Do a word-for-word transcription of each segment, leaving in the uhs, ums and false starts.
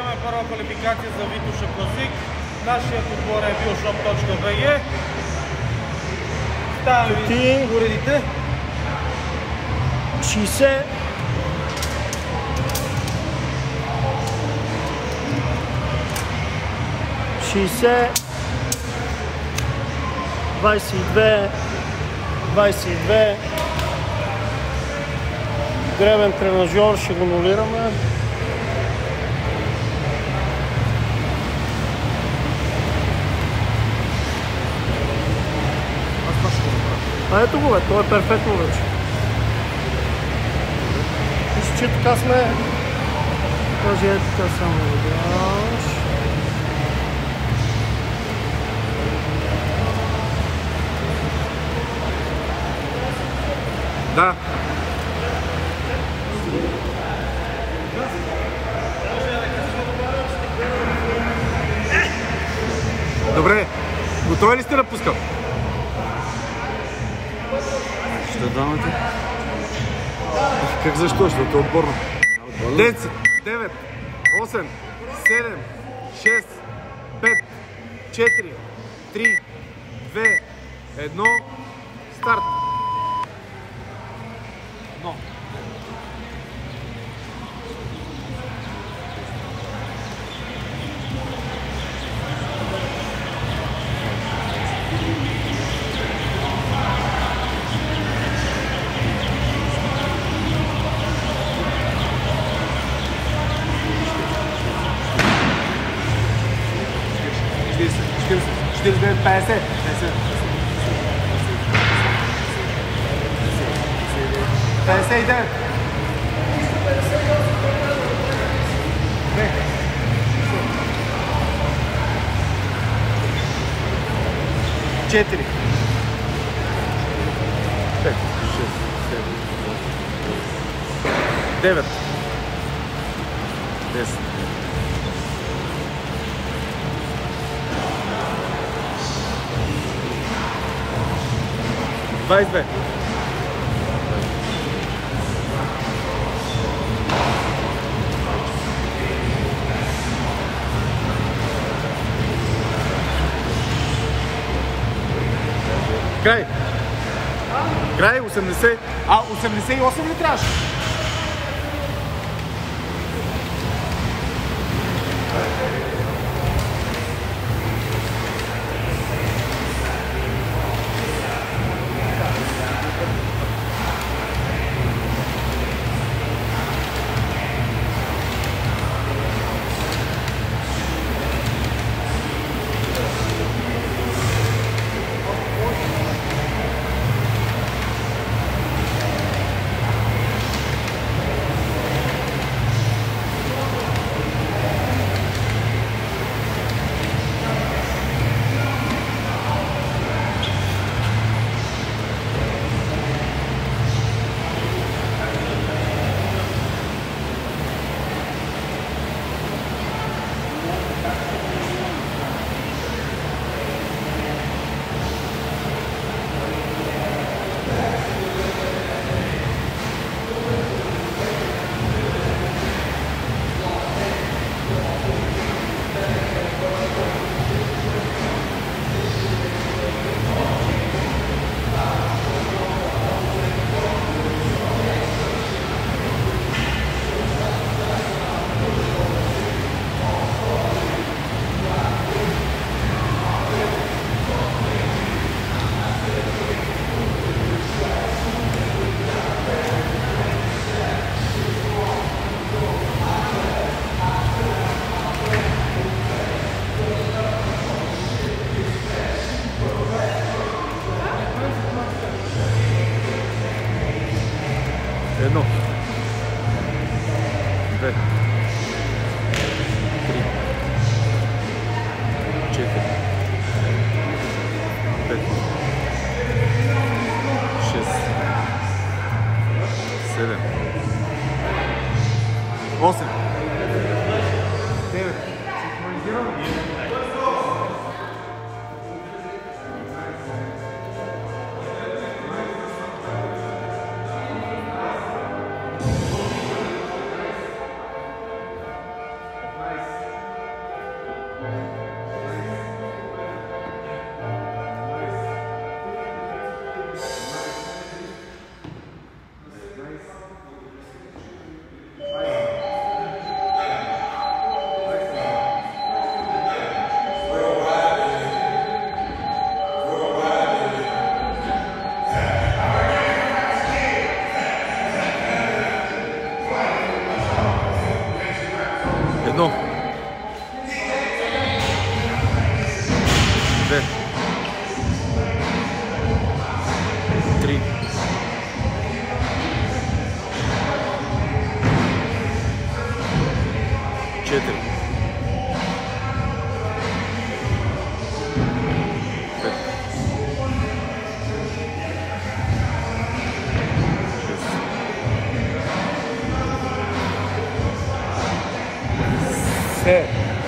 Продължаваме първа квалификация за Витоша Класик. Нашият отбор е Bioshop точка би джи. Ставаме ви уредите. шейсет. шейсет. двадесет и две. двадесет и две. Гребен тренажер, ще го нулираме. А ето го бе, това е перфектно вече. Мисля, че така сме. Този е така само видяш. Да. Добре, готови ли сте да пускам? Ще давате? Как защо? Защото е отборно. десет, девет, осем, седем, шест, пет, четири, три, две, едно, старт! Но. четиридесет девет, петдесет. петдесет и девет. четири. пет, шест, седем, девет. десет. двадесет и две. Край. Край, осемдесет. А, осемдесет и осем ли трябваше? Едно. Две. Три. Четири. Пет. Шест. Седем. Осем. Девет. Nice. Едно. Две. Три. Четири. Пет. Шест. Седем.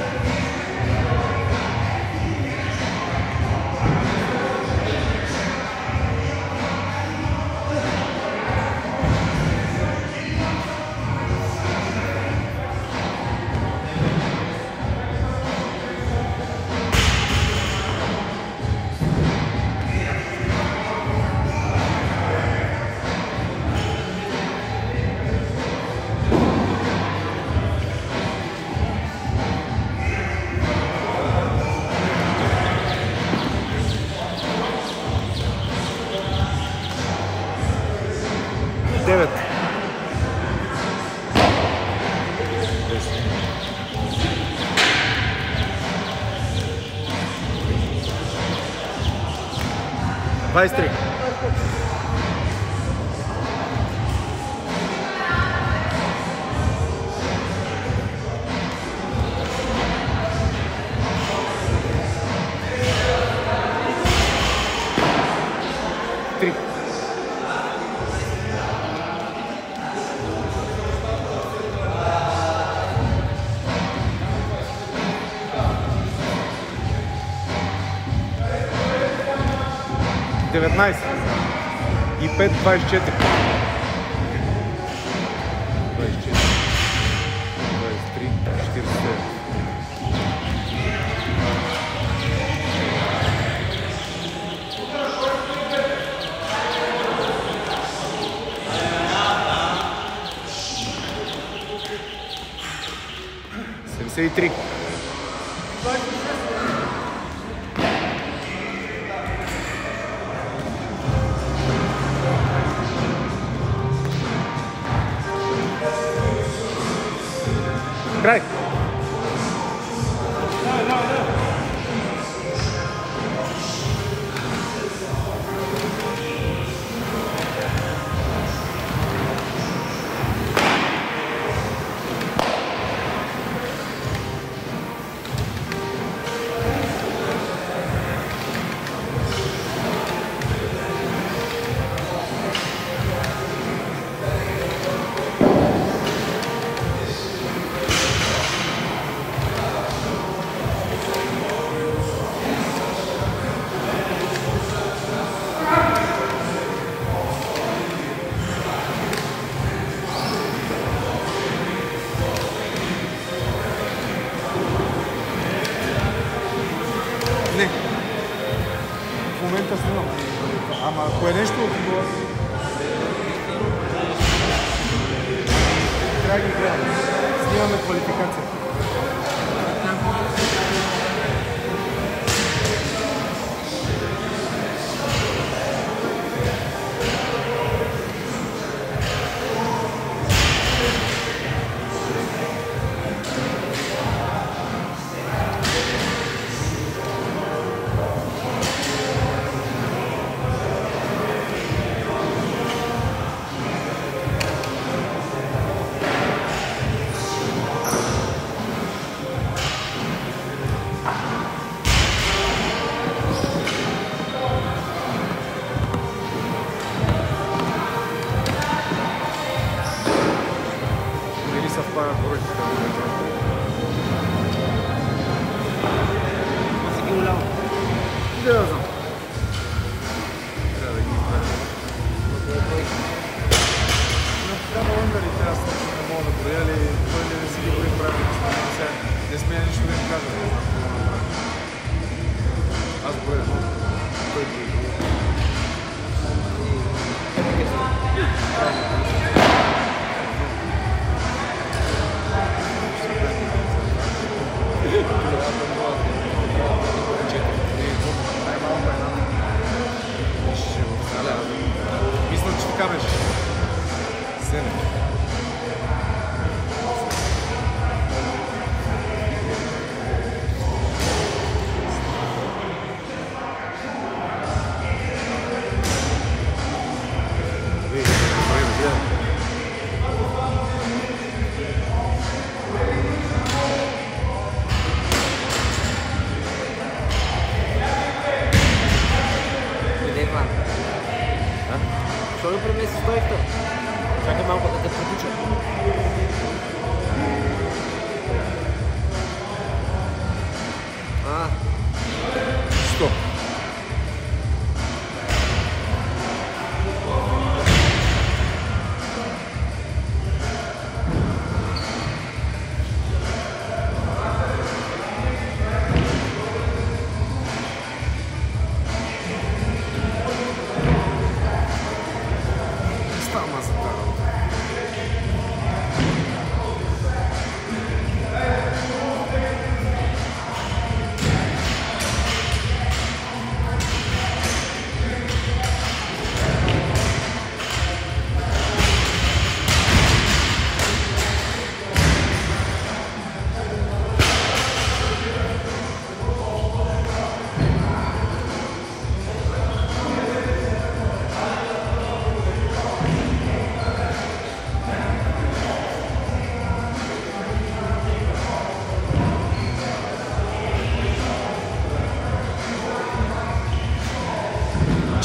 Девет. Двадесет три. Три. деветнадесет и пет, двадесет четири. двадесет четири. двадесет три, четиридесет девет. седемдесет и три. Край. Не. В момента снимам. Ама ако е нещо от това... Трябва ги гледам. Снимаме квалификация. Съвпадат бройките. Аз ги голямо. Да, да знам. Трябва да ги изправим. Но трябва Лъндъри, трябва да случи, не мога да броя ли, той не си ги брои правилно. Не смея нищо да им кажа. Аз броя. Той брои.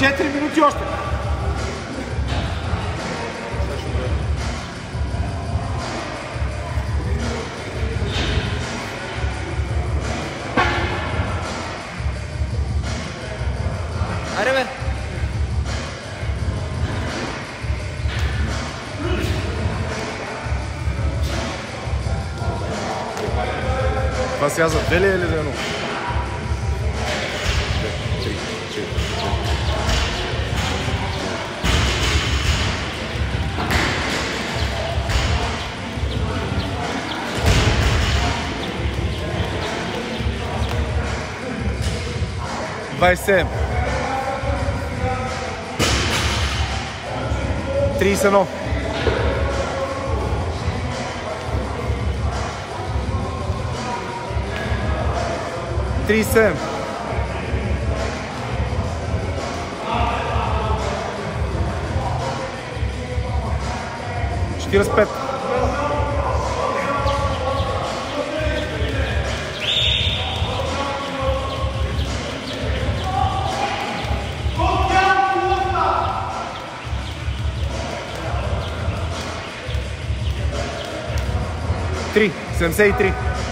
четири минути още. Айде бе! Това сега за две ли е или за едно? двайсет и седем. трийсет и едно. трийсет и седем. четирийсет и пет. три. седемдесет и три.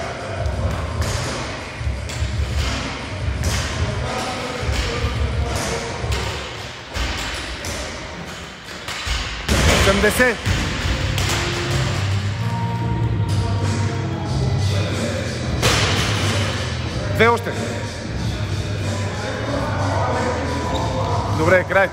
седемдесет. Две още. Добре, край.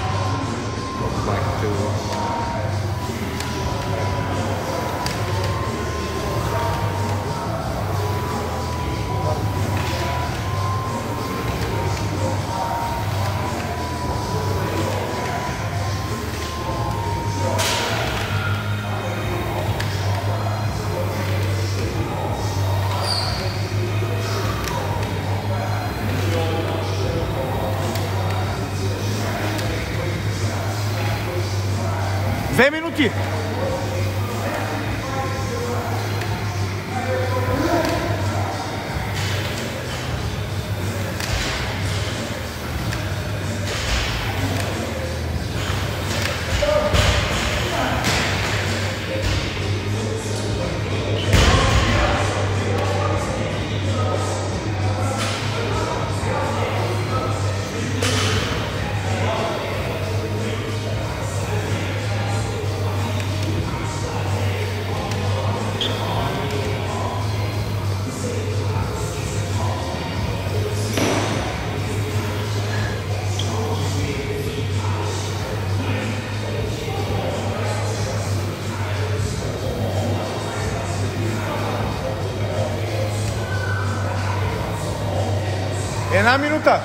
Две минути. Една минута.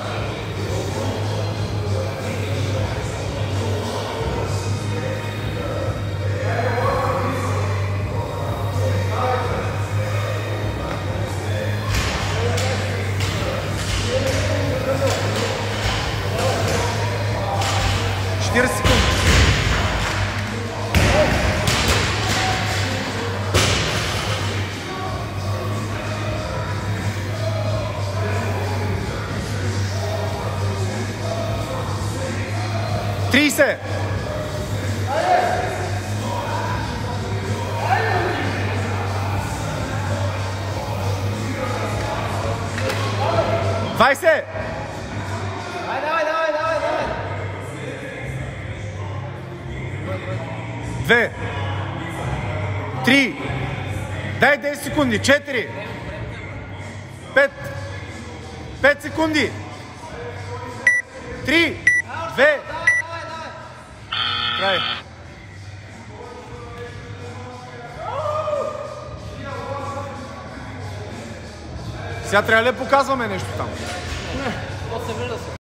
четирийсет секунди. трийсет. двайсет. Давай, давай, давай, давай, давай! Две. Три. Дай десет секунди. Четири. Пет. Пет секунди. Три. Две. Край. Сега трябва ли да показваме нещо там? Не, то се вижда се.